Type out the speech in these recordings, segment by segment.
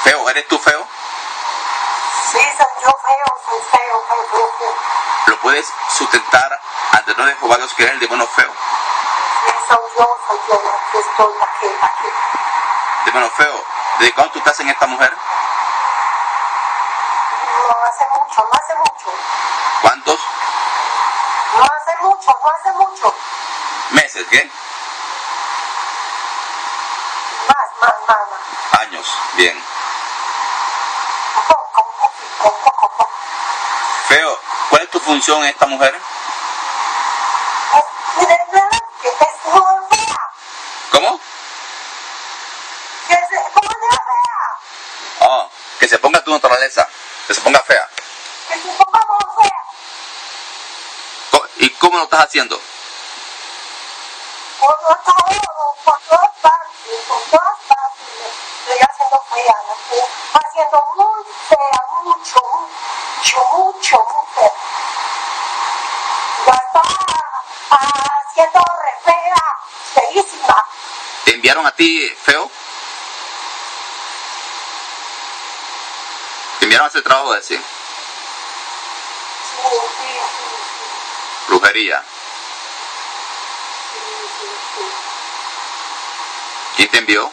Feo, ¿eres tú feo? Sí, soy yo feo, soy feo. ¿Lo puedes sustentar ante no de Jehová Dios que es el demonio feo? Sí, soy yo, aquí estoy, aquí. Demonio feo, ¿desde cuándo tú estás en esta mujer? No hace mucho. ¿Cuántos? No hace mucho. ¿Meses? ¿Qué? Más. Años, bien. Un poco. Feo, ¿cuál es tu función en esta mujer? Que es muy fea. ¿Cómo? ¿Cómo es fea? Oh, que se ponga tu naturaleza, que se ponga fea. Que se ponga muy fea. ¿Y cómo lo estás haciendo? Por todas partes. Estoy haciendo fea, la estoy haciendo muy fea, mucho fea. Ya está haciendo re fea, feísima. ¿Te enviaron a ti, feo? ¿Te enviaron a hacer trabajo de decir? Sí. Brujería. ¿Quién te envió?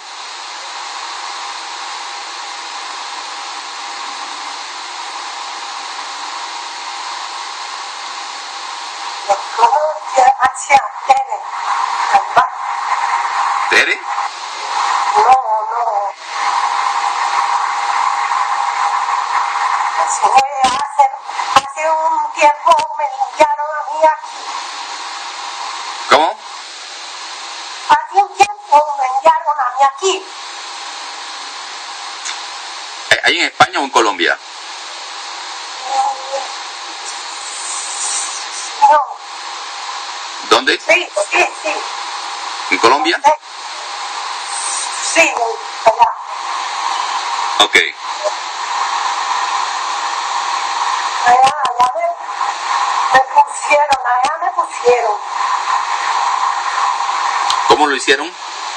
¿Tere? No. Hace un tiempo me limpiaron a mí aquí. ¿Cómo? Hace un tiempo me enviaron a mí aquí. ¿Ahí en España o en Colombia? No. ¿Dónde? Sí. ¿En Colombia? Sí, allá. Ok. Allá me pusieron. ¿Cómo lo hicieron?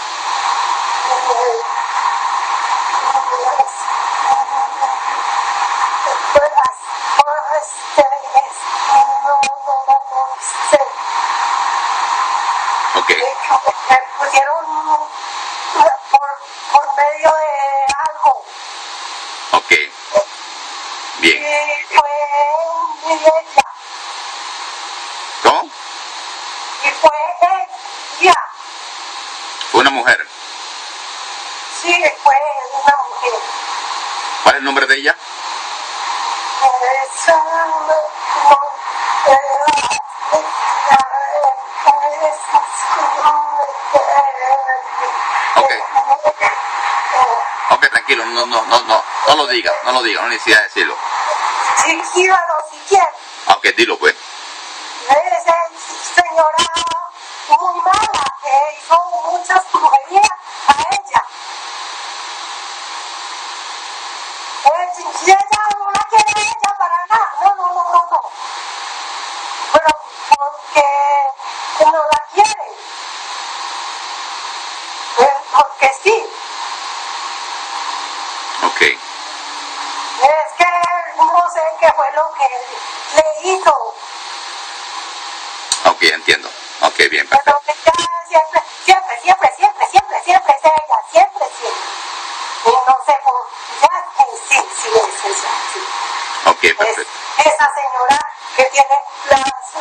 Ok. Me pusieron por medio de algo. Ok. Bien. Y fue ella. ¿Cómo? Y fue ella. Fue una mujer. Sí, fue una mujer. ¿Cuál es el nombre de ella? Ok, tranquilo, no lo diga, no necesita decirlo. Sí, dígalo si quiere. Ok, dilo pues. Es señora muy mala que hizo muchas brujerías a ella. Si ella no la quiere a ella para nada, no. Pero porque no la quiere. Porque sí. Ok. Es que no sé qué fue lo que le hizo. Ok, entiendo. Ok, bien, perfecto. Pero ella siempre es ella, siempre. Y no sé por qué, sí, es ella, sí. Ok, perfecto. Es esa señora que tiene las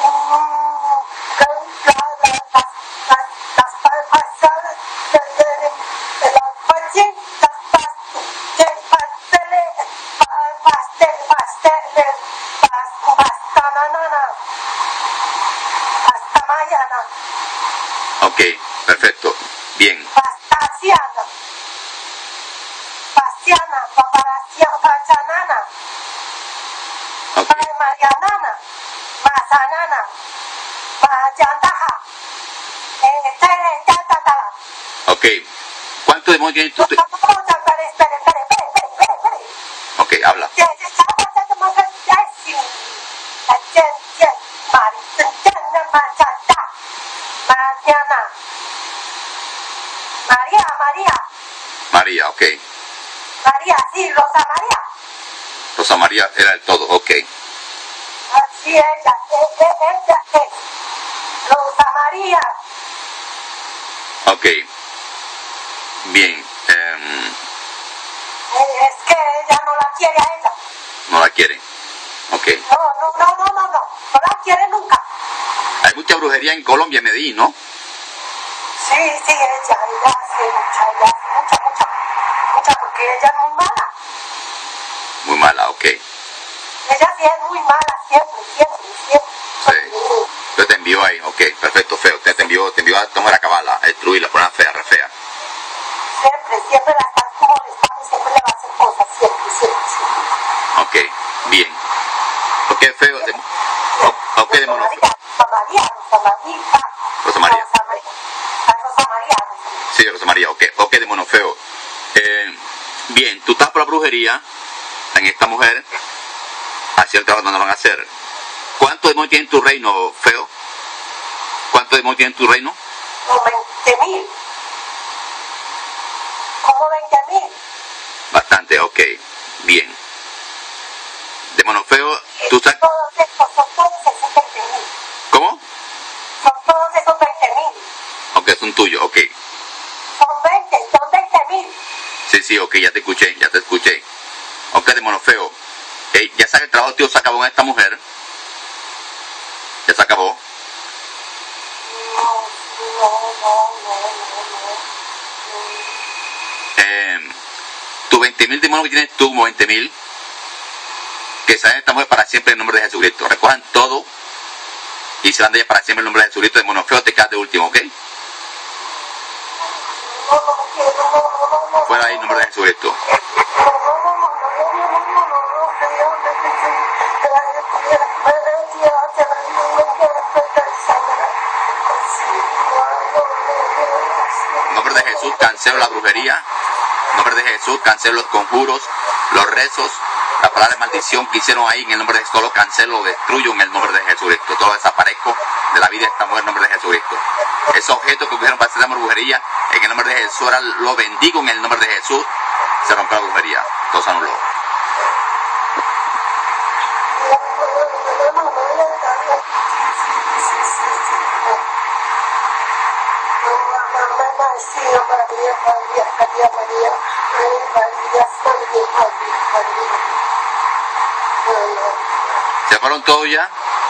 hasta mañana. Ok, perfecto. Bien. Pastiana, Pachanana, Ok. Marianana, Mazanana, Mayandaja, Ok. ¿Cuánto demonios tienes tú? Ok, habla. María. María, ok. María, sí, Rosa María. Rosa María era el todo, ok. Así ella es. Rosa María. Ok. Bien. Es que ella no la quiere a ella. No la quieren. Ok. No la quiere nunca. Hay mucha brujería en Colombia, en Medellín, ¿no? Sí, ella hace mucha, porque ella es muy mala. Muy mala, ok. Ella sí es muy mala, siempre. Sí. Yo te envío ahí, ok, perfecto, feo. Te envío a tomar a cabala, a destruirla, ponerla fea, re fea. Siempre la están molestando, siempre le va a hacer cosas, siempre. Ok, bien. Ok, feo. Ok, de mono. Rosa María. Sí, Rosa María, ok. Ok, de mono feo. Bien, tú estás por la brujería en esta mujer, hacia el trabajo no van a hacer. ¿Cuánto demonios tiene en tu reino, feo? ¿Cuánto demonios tiene en tu reino? Como 20.000. Como 20.000. Bastante, ok. Bien. Demonio feo, tú sabes. Todos esos 20.000. ¿Cómo? Son todos esos 20.000. Ok, son tuyos, ok. Son 20.000. Sí, ok, ya te escuché. Ok, demonio feo. Ya sabes, el trabajo tío se acabó en esta mujer. Ya se acabó. Tu 20.000 demonios que tienes tú, como 20.000, que salen de esta mujer para siempre en el nombre de Jesucristo. Recojan todo y se van de ella para siempre en el nombre de Jesucristo. Demonio feo, te quedas de último, ¿ok? Fuera ahí en el nombre de Jesucristo. En nombre de Jesús cancelo la brujería. En nombre de Jesús cancelo los conjuros, los rezos, la palabra de maldición que hicieron ahí. En el nombre de Jesús lo cancelo, lo destruyo en el nombre de Jesucristo. Todo desaparezco de la vida de esta mujer en el nombre de Jesucristo. Esos objetos que cogieron para hacer la brujería, en el nombre de Jesús ahora lo bendigo en el nombre de Jesús. Se rompe la brujería. Todo se anuló. ¿Se fueron todos ya?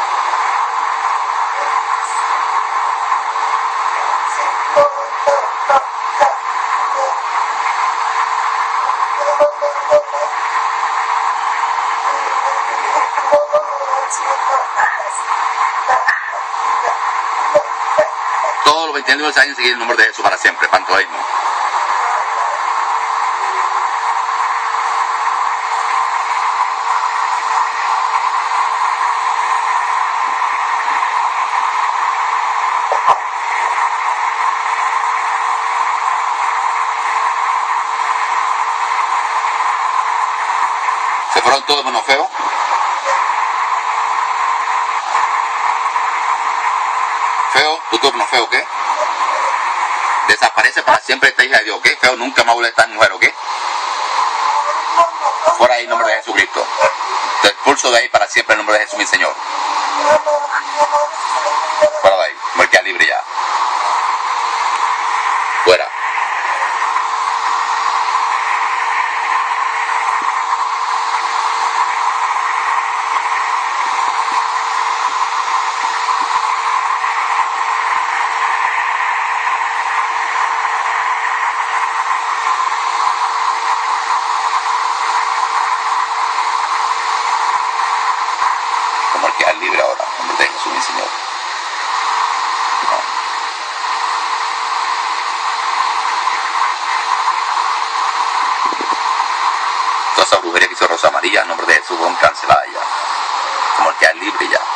Todos los 29 años seguir el nombre de Jesús para siempre, pantoísmo. ¿Se fueron todos menos feo? Feo, tú menos feo, ¿qué? Desaparece para siempre esta hija de Dios, ¿ok? Feo, nunca más vuelve a estar mujer, ¿ok? Fuera ahí en nombre de Jesucristo. Te expulso de ahí para siempre en nombre de Jesús, mi Señor. Fuera de ahí, muerte libre ya. Fuera. Como el que es libre ahora, en nombre de Jesús, mi Señor. No. Toda esa brujería que hizo Rosa María, en nombre de Jesús, cancelada ya. Como el que es libre ya.